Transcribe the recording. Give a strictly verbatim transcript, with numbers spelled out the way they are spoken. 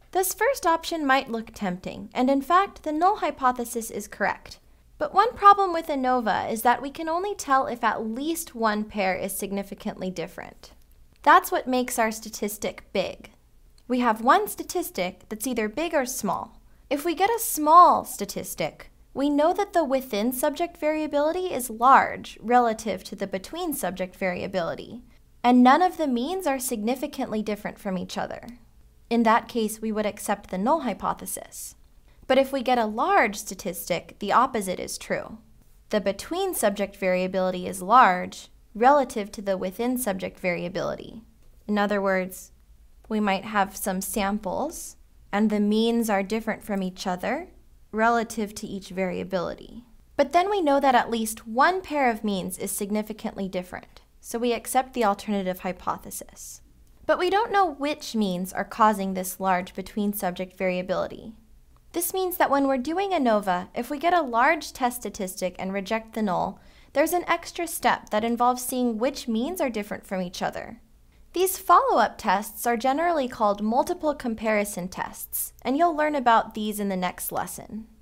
This first option might look tempting, and in fact, the null hypothesis is correct. But one problem with ANOVA is that we can only tell if at least one pair is significantly different. That's what makes our statistic big. We have one statistic that's either big or small. If we get a small statistic, we know that the within subject variability is large relative to the between subject variability, and none of the means are significantly different from each other. In that case, we would accept the null hypothesis. But if we get a large statistic, the opposite is true. The between subject variability is large relative to the within subject variability. In other words, we might have some samples, and the means are different from each other relative to each variability. But then we know that at least one pair of means is significantly different, so we accept the alternative hypothesis. But we don't know which means are causing this large between subject variability. This means that when we're doing ANOVA, if we get a large test statistic and reject the null, there's an extra step that involves seeing which means are different from each other. These follow-up tests are generally called multiple comparison tests, and you'll learn about these in the next lesson.